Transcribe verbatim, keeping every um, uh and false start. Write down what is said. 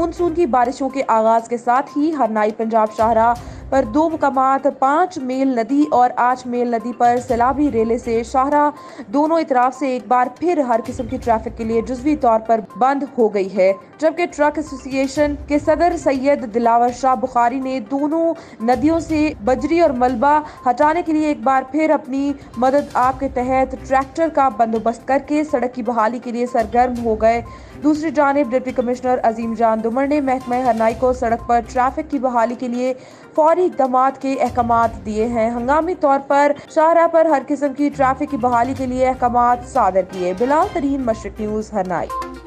Monsoon की बारिशों के आगाज के साथ ही हरनाई पंजाब शाहराह पर दो मुकामात पांच मेल नदी और आठ मेल नदी पर सैलाबी रेले से शाहराह दोनों इतराफ से एक बार फिर हर किस्म की ट्रैफिक के लिए जुज़वी तौर पर बंद हो गई है, जबकि ट्रक एसोसिएशन के सदर सैयद दिलावर शाह बुखारी ने दोनों नदियों से बजरी और मलबा हटाने के लिए एक बार फिर अपनी मदद आप के तहत ट्रैक्टर का बंदोबस्त करके सड़क की बहाली के लिए सरगर्म हो गए। दूसरी जानिब डिप्टी कमिश्नर अजीम जान दुमर ने महकमा हरनाई को सड़क पर ट्रैफिक की बहाली के लिए फौरी इक़दामात के अहकामात दिए हैं। हंगामी तौर पर शाहराह पर हर किस्म की ट्रैफिक की बहाली के लिए अहकामात सादर किए। बिलाल तरीन, मशरिक न्यूज़, हरनाई।